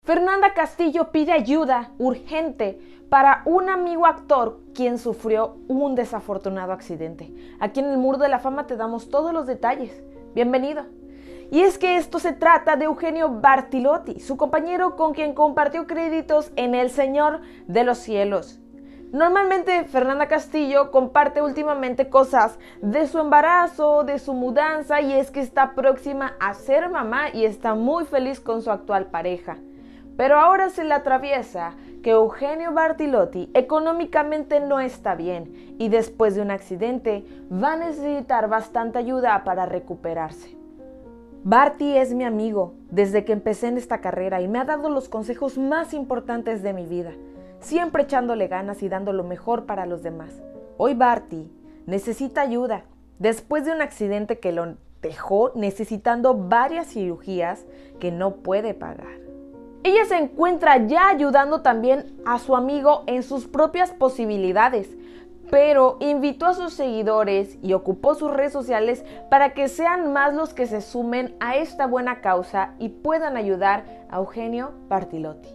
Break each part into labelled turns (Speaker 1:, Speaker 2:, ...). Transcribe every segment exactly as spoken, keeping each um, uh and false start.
Speaker 1: Fernanda Castillo pide ayuda urgente para un amigo actor quien sufrió un desafortunado accidente. Aquí en el Muro de la Fama te damos todos los detalles. Bienvenido. Y es que esto se trata de Eugenio Bartolotti, su compañero con quien compartió créditos en El Señor de los Cielos. Normalmente Fernanda Castillo comparte últimamente cosas de su embarazo, de su mudanza, y es que está próxima a ser mamá y está muy feliz con su actual pareja. Pero ahora se le atraviesa que Eugenio Bartolotti económicamente no está bien y después de un accidente va a necesitar bastante ayuda para recuperarse. Barty es mi amigo desde que empecé en esta carrera y me ha dado los consejos más importantes de mi vida, siempre echándole ganas y dando lo mejor para los demás. Hoy Barty necesita ayuda después de un accidente que lo dejó necesitando varias cirugías que no puede pagar. Ella se encuentra ya ayudando también a su amigo en sus propias posibilidades, pero invitó a sus seguidores y ocupó sus redes sociales para que sean más los que se sumen a esta buena causa y puedan ayudar a Eugenio Bartolotti.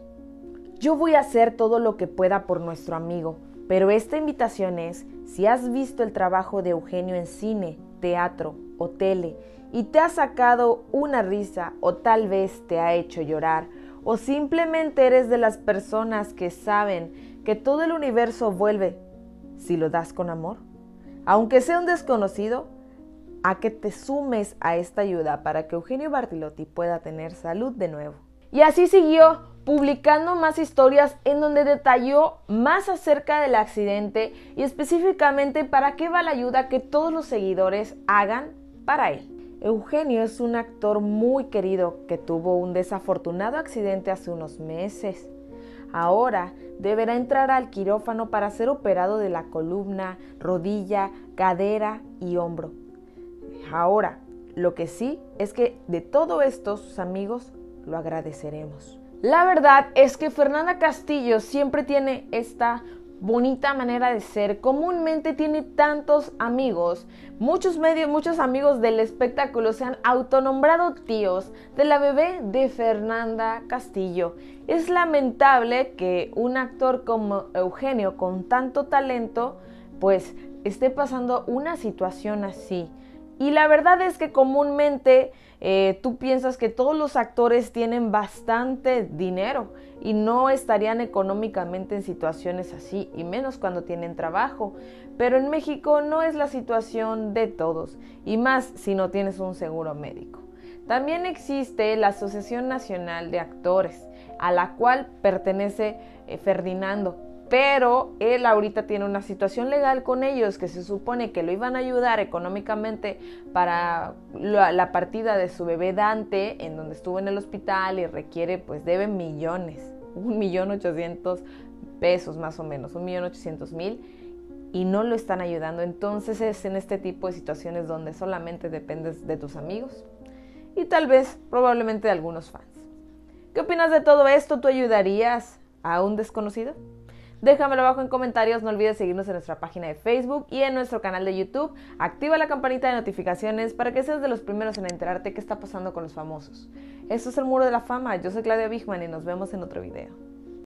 Speaker 1: Yo voy a hacer todo lo que pueda por nuestro amigo, pero esta invitación es, si has visto el trabajo de Eugenio en cine, teatro o tele y te ha sacado una risa o tal vez te ha hecho llorar, o simplemente eres de las personas que saben que todo el universo vuelve si lo das con amor, aunque sea un desconocido, a que te sumes a esta ayuda para que Eugenio Bartolotti pueda tener salud de nuevo. Y así siguió publicando más historias en donde detalló más acerca del accidente y específicamente para qué va la ayuda que todos los seguidores hagan para él. Eugenio es un actor muy querido que tuvo un desafortunado accidente hace unos meses. Ahora deberá entrar al quirófano para ser operado de la columna, rodilla, cadera y hombro. Ahora, lo que sí es que de todo esto sus amigos lo agradeceremos. La verdad es que Fernanda Castillo siempre tiene esta bonita manera de ser, comúnmente tiene tantos amigos, muchos medios, muchos amigos del espectáculo se han autonombrado tíos de la bebé de Fernanda Castillo. Es lamentable que un actor como Eugenio con tanto talento pues esté pasando una situación así. Y la verdad es que comúnmente eh, tú piensas que todos los actores tienen bastante dinero y no estarían económicamente en situaciones así, y menos cuando tienen trabajo. Pero en México no es la situación de todos, y más si no tienes un seguro médico. También existe la Asociación Nacional de Actores, a la cual pertenece eh, Ferdinando. Pero él ahorita tiene una situación legal con ellos que se supone que lo iban a ayudar económicamente para la, la partida de su bebé Dante, en donde estuvo en el hospital y requiere, pues debe millones, un millón ochocientos pesos más o menos, un millón ochocientos mil, y no lo están ayudando. Entonces es en este tipo de situaciones donde solamente dependes de tus amigos y tal vez probablemente de algunos fans. ¿Qué opinas de todo esto? ¿Tú ayudarías a un desconocido? Déjamelo abajo en comentarios, no olvides seguirnos en nuestra página de Facebook y en nuestro canal de YouTube. Activa la campanita de notificaciones para que seas de los primeros en enterarte qué está pasando con los famosos. Esto es el Muro de la Fama, yo soy Claudia Bigman y nos vemos en otro video.